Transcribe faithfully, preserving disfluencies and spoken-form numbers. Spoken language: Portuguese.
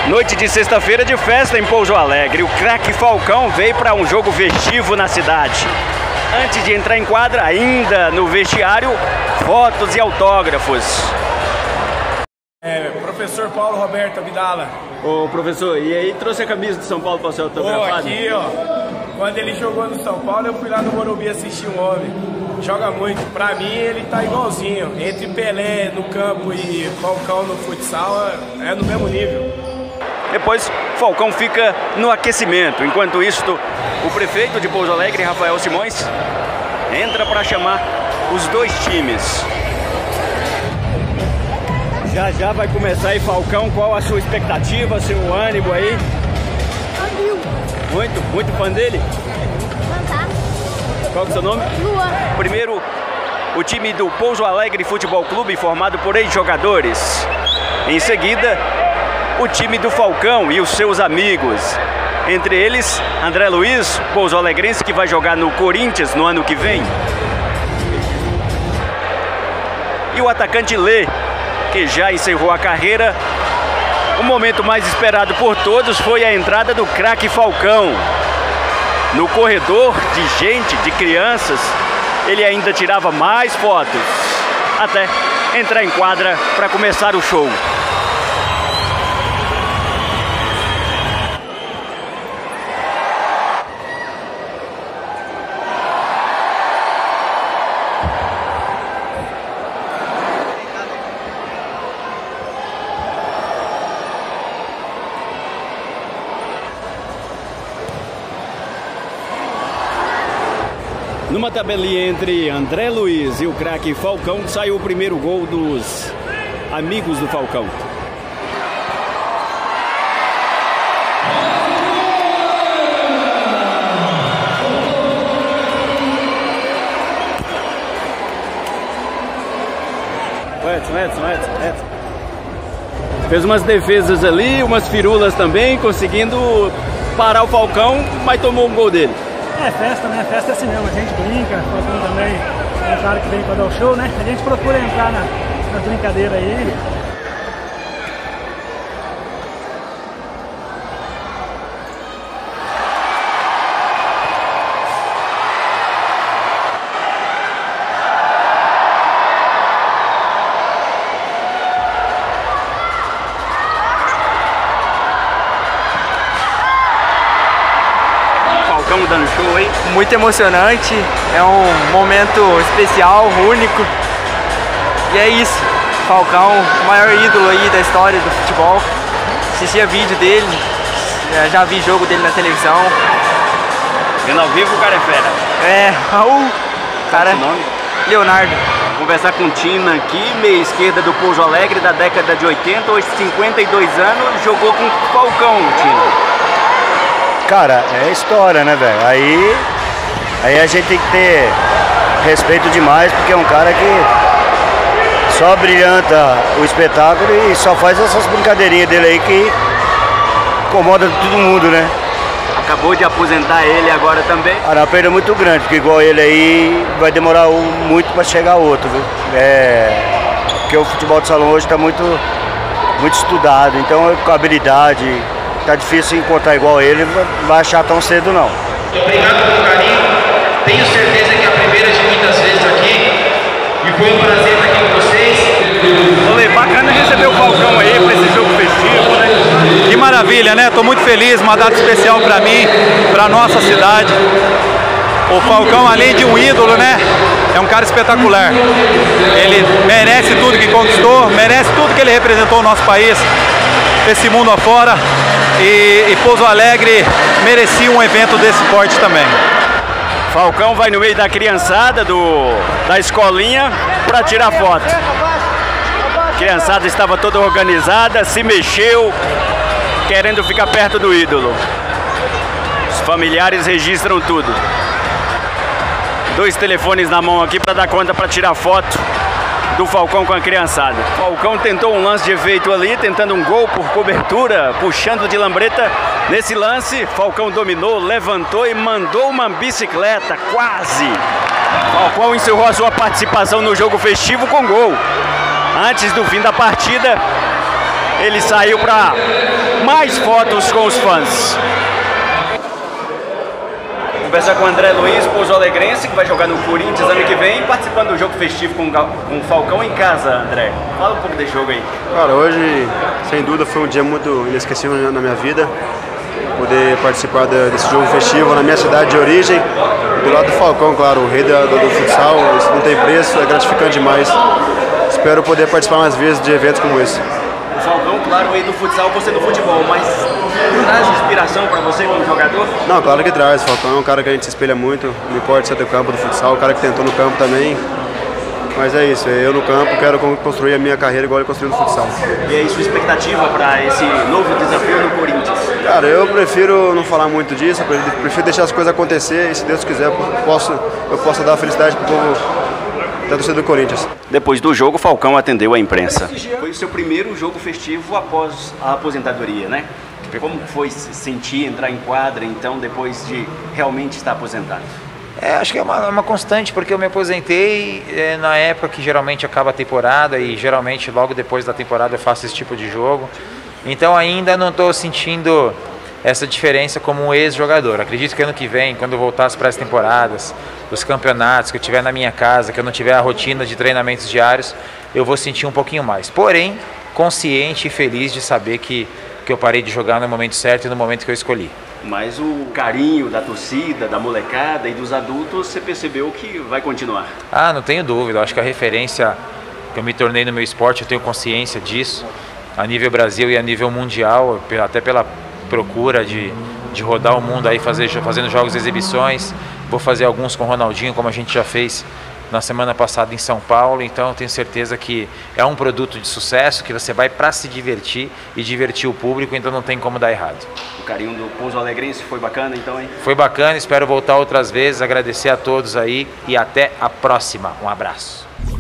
Noite de sexta-feira de festa em Pouso Alegre. O craque Falcão veio para um jogo festivo na cidade. Antes de entrar em quadra, ainda no vestiário, fotos e autógrafos. É, professor Paulo Roberto Abdala. Ô professor, e aí trouxe a camisa de São Paulo para ser autografado? Aqui, ó. Quando ele jogou no São Paulo, eu fui lá no Morumbi assistir um homem. Joga muito. Pra mim, ele tá igualzinho. Entre Pelé no campo e Falcão no futsal, é no mesmo nível. Depois, Falcão fica no aquecimento. Enquanto isto, o prefeito de Pouso Alegre, Rafael Simões, entra para chamar os dois times. Já já vai começar aí, Falcão. Qual a sua expectativa, seu ânimo aí? Muito, muito fã dele? Qual é o seu nome? Luan. Primeiro, o time do Pouso Alegre Futebol Clube, formado por ex-jogadores. Em seguida, o time do Falcão e os seus amigos. Entre eles, André Luiz, Pouso Alegrense, que vai jogar no Corinthians no ano que vem. E o atacante Lê, que já encerrou a carreira. O momento mais esperado por todos foi a entrada do craque Falcão. No corredor de gente, de crianças, ele ainda tirava mais fotos, até entrar em quadra para começar o show. Numa tabelinha entre André Luiz e o craque Falcão, saiu o primeiro gol dos amigos do Falcão. Edson, Edson, Edson, Edson. Fez umas defesas ali, umas firulas também, conseguindo parar o Falcão, mas tomou um gol dele. É festa, né? Festa é assim mesmo, a gente brinca, Falcão também é um cara que vem para dar o show, né? A gente procura entrar na, na brincadeira aí. Dando show aí. Muito emocionante, é um momento especial, único. E é isso, Falcão, o maior ídolo aí da história do futebol. Assistia vídeo dele, já vi jogo dele na televisão. Vendo ao vivo o cara é fera. É, Raul, cara. Qual é o nome? Leonardo. Vou conversar com o Tina aqui, meia esquerda do Pouso Alegre da década de oitenta, hoje cinquenta e dois anos, jogou com o Falcão, Tina. Cara, é história, né, velho? Aí, aí a gente tem que ter respeito demais, porque é um cara que só brilhanta o espetáculo e só faz essas brincadeirinhas dele aí que incomoda todo mundo, né? Acabou de aposentar ele agora também. Ah, uma perda muito grande, porque igual ele aí vai demorar muito para chegar outro, viu? É, porque o futebol de salão hoje está muito, muito estudado, então com habilidade. Tá difícil encontrar igual ele, não vai achar tão cedo não. Obrigado pelo carinho, tenho certeza que é a primeira de muitas vezes aqui e foi um prazer estar aqui com vocês. Olê, bacana receber o Falcão aí para esse jogo festivo, né? Que maravilha, né? Tô muito feliz, uma data especial para mim, para nossa cidade. O Falcão, além de um ídolo, né? É um cara espetacular. Ele merece tudo que conquistou, merece tudo que ele representou no nosso país, esse mundo afora. E, e Pouso Alegre merecia um evento desse porte também. Falcão vai no meio da criançada do, da escolinha para tirar foto. A criançada estava toda organizada, se mexeu, querendo ficar perto do ídolo. Os familiares registram tudo. Dois telefones na mão aqui para dar conta para tirar foto do Falcão com a criançada. Falcão tentou um lance de efeito ali, tentando um gol por cobertura, puxando de lambreta. Nesse lance, Falcão dominou, levantou e mandou uma bicicleta, quase. Falcão encerrou a sua participação no jogo festivo com gol. Antes do fim da partida, ele saiu para mais fotos com os fãs. Conversar com o André Luiz, Pouso Alegrense, que vai jogar no Corinthians ano que vem, participando do jogo festivo com, com o Falcão em casa, André. Fala um pouco desse jogo aí. Cara, hoje, sem dúvida, foi um dia muito inesquecível na minha vida. Poder participar desse jogo festivo na minha cidade de origem, do lado do Falcão, claro, o rei do, do, do futsal, isso não tem preço, é gratificante demais. Espero poder participar mais vezes de eventos como esse. O Falcão, claro, o rei do futsal, você do futebol, mas traz inspiração para você como jogador? Não, claro que traz. O Falcão é um cara que a gente se espelha muito, não importa se é do campo, do futsal, o cara que tentou no campo também. Mas é isso, eu no campo quero construir a minha carreira igual ele construiu no futsal. E aí, sua expectativa para esse novo desafio no Corinthians? Cara, eu prefiro não falar muito disso, eu prefiro deixar as coisas acontecer e se Deus quiser eu posso, eu posso dar felicidade pro povo da torcida do Corinthians. Depois do jogo, o Falcão atendeu a imprensa. Foi o seu primeiro jogo festivo após a aposentadoria, né? Como foi sentir entrar em quadra, então, depois de realmente estar aposentado? É, acho que é uma, uma constante, porque eu me aposentei é, na época que geralmente acaba a temporada e geralmente logo depois da temporada eu faço esse tipo de jogo. Então ainda não estou sentindo essa diferença como um ex-jogador. Acredito que ano que vem, quando eu voltar às pré-temporadas, os campeonatos, que eu estiver na minha casa, que eu não tiver a rotina de treinamentos diários, eu vou sentir um pouquinho mais. Porém, consciente e feliz de saber que, que eu parei de jogar no momento certo e no momento que eu escolhi. Mas o carinho da torcida, da molecada e dos adultos, você percebeu que vai continuar? Ah, não tenho dúvida. Eu acho que a referência que eu me tornei no meu esporte, eu tenho consciência disso, a nível Brasil e a nível mundial, até pela procura de, de rodar o mundo aí, fazer, fazendo jogos e exibições. Vou fazer alguns com o Ronaldinho, como a gente já fez na semana passada em São Paulo, então eu tenho certeza que é um produto de sucesso, que você vai para se divertir e divertir o público, então não tem como dar errado. O carinho do Pouso Alegrense foi bacana então, hein? Foi bacana, espero voltar outras vezes, agradecer a todos aí e até a próxima. Um abraço.